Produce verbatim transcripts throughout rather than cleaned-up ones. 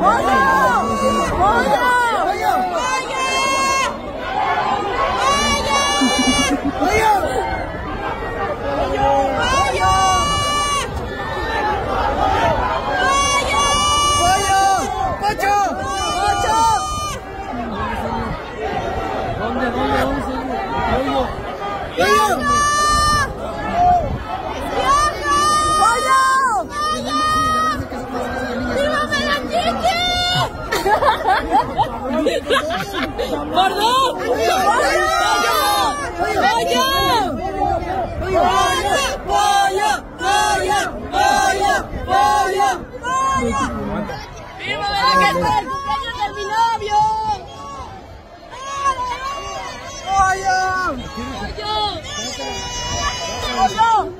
¡Gordo! ¡Pollo! ¡Pollo! ¡Pollo! ¡Pollo! ¡Pollo! ¡Pollo! ¡Viva la que está el cumpleaños de mi novio! ¡Pollo! ¡Pollo! ¡Pollo!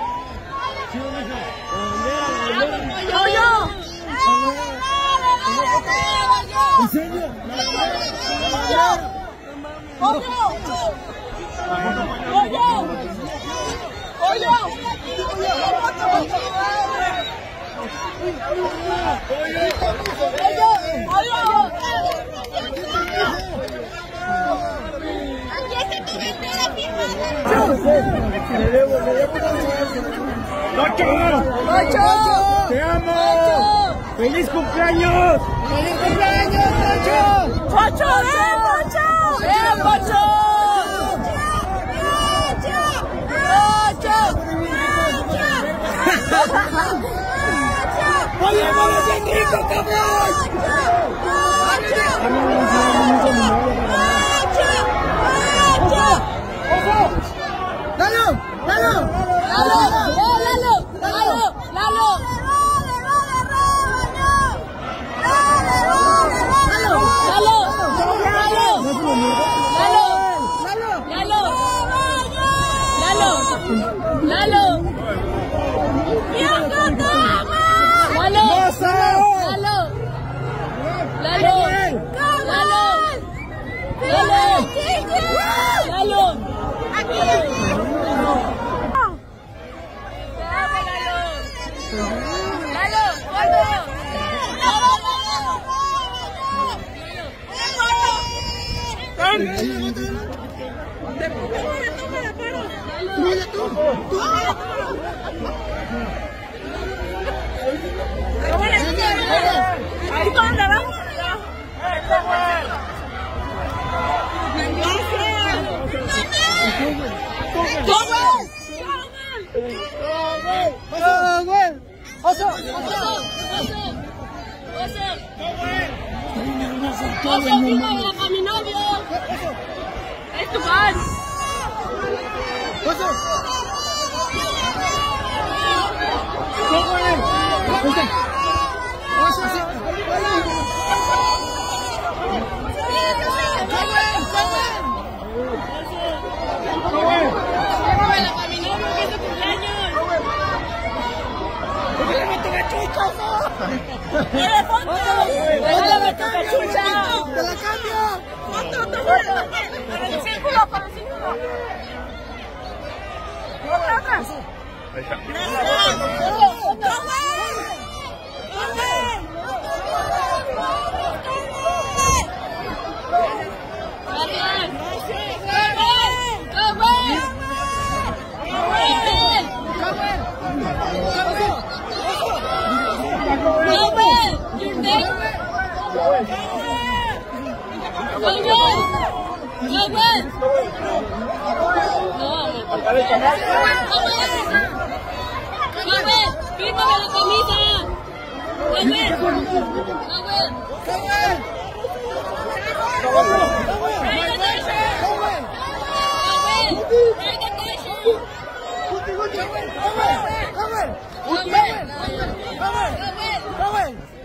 ¡Pollo! ¿En serio? ¡Pollo! ¡Pollo! ¡Pollo! ¡Pocho! ¡Te amo! ¡Feliz cumpleaños! ¡Feliz cumpleaños, Pocho! ¡Pocho! ¡Ven, Pocho! ¡Ven, Pocho! ¡Oye, vamos a Enrico, cabrón! ¡Lalo! ¡Lalo! ¡Lalo! ¡Lalo! ¡Lalo! ¡Lalo! ¡Lalo! ¡Lalo! ¡Lalo! ¡Lalo! ¡Lalo! ¡Lalo! ¡Lalo! ¡Aquí! ¡Lalo! ¿Y dónde vamos? ¡Oso! ¡Oso! ¡Oso, firma para mi novio! ¡Es tu fan! ¡Oso! ¡Llévamela para mi novio que es su cumpleaños! ¡Quiere foto! ¡Dale tu cachucha! ¡Te la cambio! ¡Foto, foto! ¡Para el círculo, para el círculo! ¡Otra, otra! Ahí está. ¡Quítame la camisa! ¡Joven! ¡Joven! ¡Joven! ¡Joven! ¡Joven! ¡Joven!